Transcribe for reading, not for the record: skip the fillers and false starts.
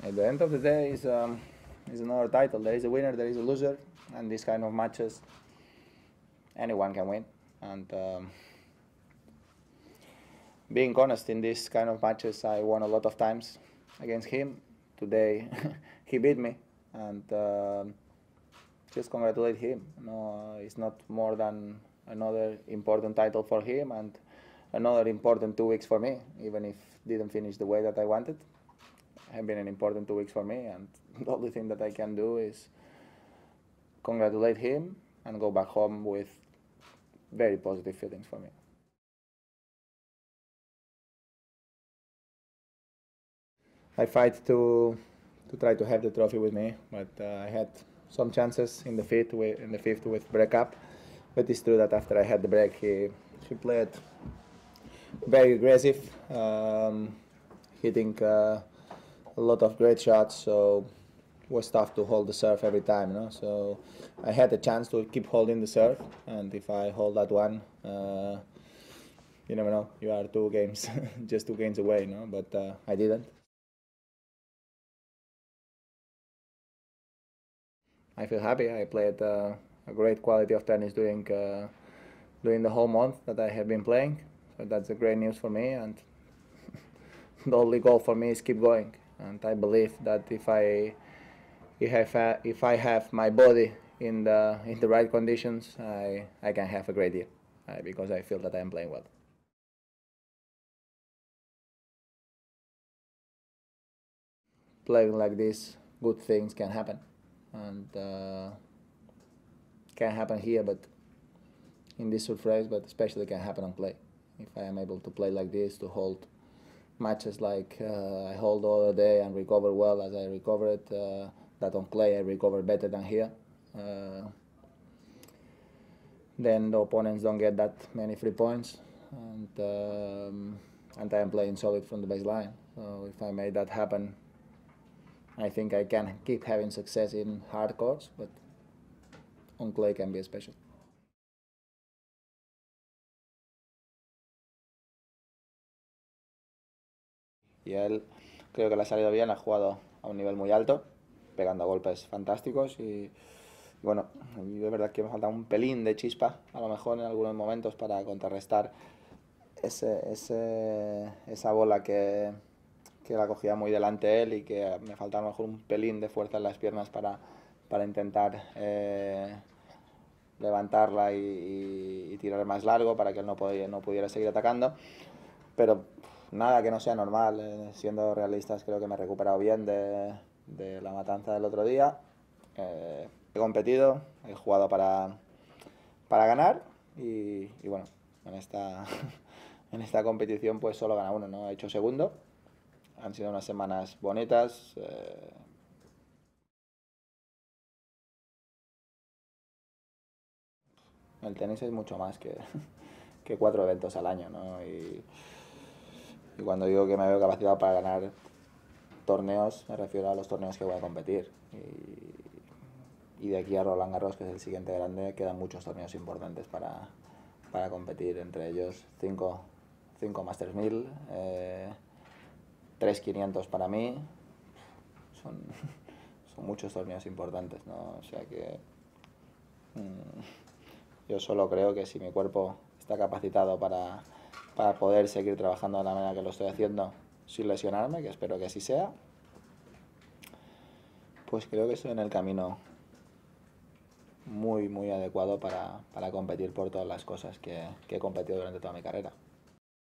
At the end of the day, is another title. There is a winner, there is a loser, and these kind of matches, anyone can win. And being honest, in these kind of matches, I won a lot of times against him. Today, he beat me, and just congratulate him. No, it's not more than another important title for him and another important 2 weeks for me, even if didn't finish the way that I wanted. Have been an important 2 weeks for me, and the only thing that I can do is congratulate him and go back home with very positive feelings for me. I fight to try to have the trophy with me, but I had some chances in the fifth with break-up. But it's true that after I had the break, he played very aggressive, hitting a lot of great shots. So it was tough to hold the serve every time, you know. So I had a chance to keep holding the serve, and if I hold that one, you never know. You are 2 games, just 2 games away, you know. But I didn't. I feel happy. I played a great quality of tennis during the whole month that I have been playing. So that's a great news for me. And the only goal for me is keep going. And I believe that if I have my body in the right conditions, I can have a great year because I feel that I am playing well. Playing like this, good things can happen. And can happen here, but in this surprise, but especially can happen on clay. If I am able to play like this, to hold matches like I hold the other day and recover well as I recovered, that on clay I recover better than here, then the opponents don't get that many free points, and I am playing solid from the baseline. So if I made that happen, I think I can keep having success in hard courts, but on clay can be special. Y él creo que le ha salido bien, ha jugado a un nivel muy alto, pegando golpes fantásticos y bueno, de verdad que me falta un pelín de chispa, a lo mejor en algunos momentos para contrarrestar esa bola que la cogía muy delante él y que me falta a lo mejor un pelín de fuerza en las piernas para intentar levantarla y tirar más largo para que él no pudiera seguir atacando. Pero nada que no sea normal, siendo realistas creo que me he recuperado bien de la matanza del otro día. He competido, he jugado para ganar y bueno, en esta competición pues solo gana uno, ¿no? He hecho segundo. Han sido unas semanas bonitas. El tenis es mucho más que 4 eventos al año, ¿no? Y cuando digo que me veo capacitado para ganar torneos, me refiero a los torneos que voy a competir. Y de aquí a Roland Garros, que es el siguiente grande, quedan muchos torneos importantes para competir, entre ellos 5 Masters 1000, 3 500 para mí. Son muchos torneos importantes, ¿no? O sea que yo solo creo que si mi cuerpo está capacitado para poder seguir trabajando de la manera que lo estoy haciendo sin lesionarme, que espero que así sea, pues creo que estoy en el camino muy adecuado para competir por todas las cosas que he competido durante toda mi carrera.